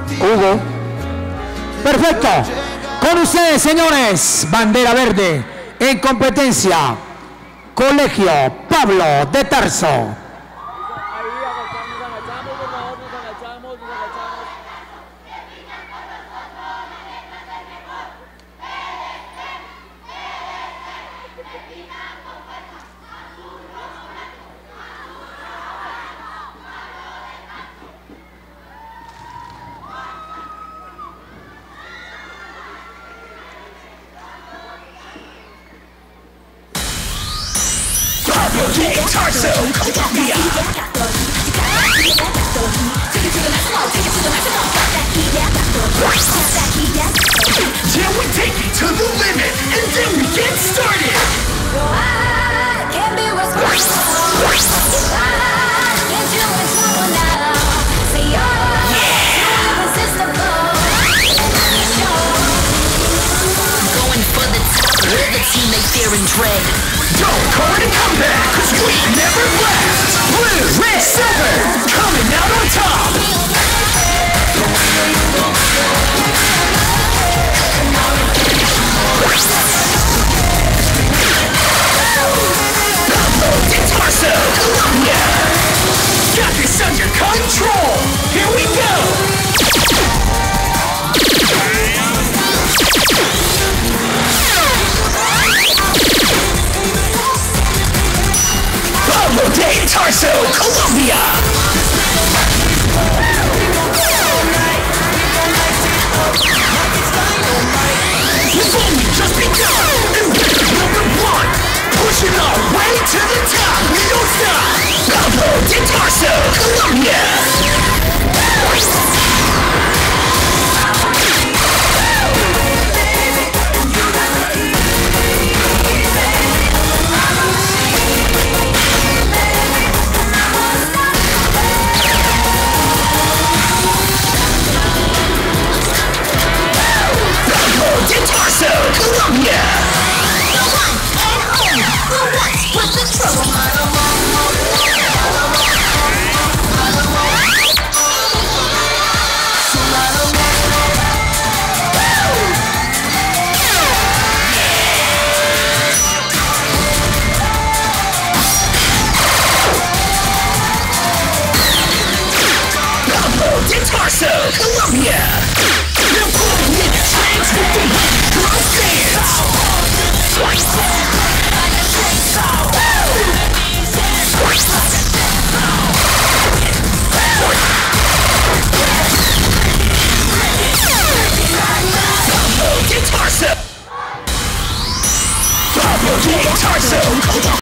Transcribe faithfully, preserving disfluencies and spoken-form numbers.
Hugo. Perfecto. Con ustedes, señores, bandera verde en competencia. Colegio Pablo de Tarzo. Tarso, Colombia. Yeah, we take it to the limit, and then we get started. I can't be responsible if I get you in trouble now. Say you're irresistible, and I'm sure. Going for the top, we're the team they fear and dread. Don't call it a comeback, cause we never left. Blue, red, silver, coming out on top. Pablo de Tarso, Colombia. Got this under control. Here we go. Pablo de Tarso, Colombia. We've only just begun, and we're number one, pushing our way to the top. We don't stop. Pablo de Tarso, Colombia. Tarso, Colombia. The one and only, the one with the trouble. Pablo de Tarso, Colombia. They're pulling in a trance with the wind cross dance. Pablo de Tarso. Pablo de Tarso.